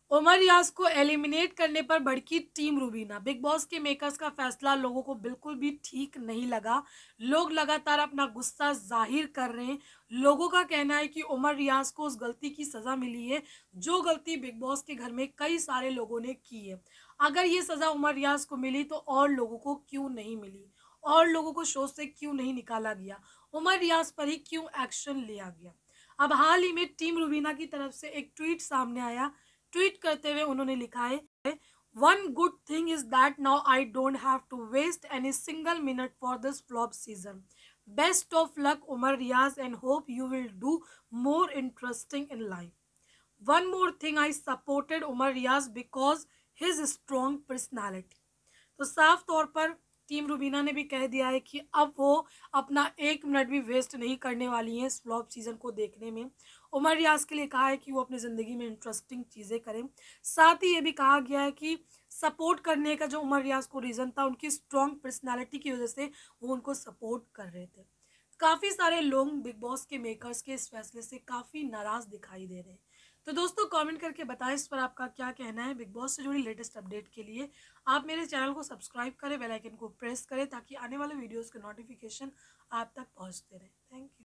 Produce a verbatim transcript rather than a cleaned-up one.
उमर रियाज को एलिमिनेट करने पर भड़की टीम रूबीना। बिग बॉस के मेकर्स का फैसला लोगों को बिल्कुल भी ठीक नहीं लगा। लोग लगातार अपना गुस्सा जाहिर कर रहे हैं। लोगों का कहना है कि उमर रियाज को उस गलती की सजा मिली है जो गलती बिग बॉस के घर में कई सारे लोगों ने की है। अगर ये सजा उमर रियाज को मिली तो और लोगों को क्यों नहीं मिली, और लोगों को शो से क्यों नहीं निकाला गया, उमर रियाज पर ही क्यों एक्शन लिया गया। अब हाल ही में टीम रूबीना की तरफ से एक ट्वीट सामने आया। ट्वीट करते हुए उन्होंने लिखा है, one good thing is that now I don't have to waste any single minute for this flop season. Best of luck Umar Riaz and hope you will do more interesting in life. One more thing, I supported Umar Riaz because his strong personality. तो साफ तौर पर team Rubina ने भी कह दिया है कि अब वो अपना एक मिनट भी वेस्ट नहीं करने वाली हैं इस फ्लॉप सीजन को देखने में। उमर रियाज के लिए कहा है कि वो अपनी ज़िंदगी में इंटरेस्टिंग चीज़ें करें। साथ ही ये भी कहा गया है कि सपोर्ट करने का जो उमर रियाज को रीज़न था, उनकी स्ट्रॉन्ग पर्सनालिटी की वजह से वो उनको सपोर्ट कर रहे थे। काफ़ी सारे लोग बिग बॉस के मेकर्स के इस फैसले से काफ़ी नाराज़ दिखाई दे रहे हैं। तो दोस्तों कमेंट करके बताएं इस पर आपका क्या कहना है। बिग बॉस से जुड़ी लेटेस्ट अपडेट के लिए आप मेरे चैनल को सब्सक्राइब करें, बेल आइकन को प्रेस करें ताकि आने वाले वीडियोस के नोटिफिकेशन आप तक पहुंचते रहें। Thank you.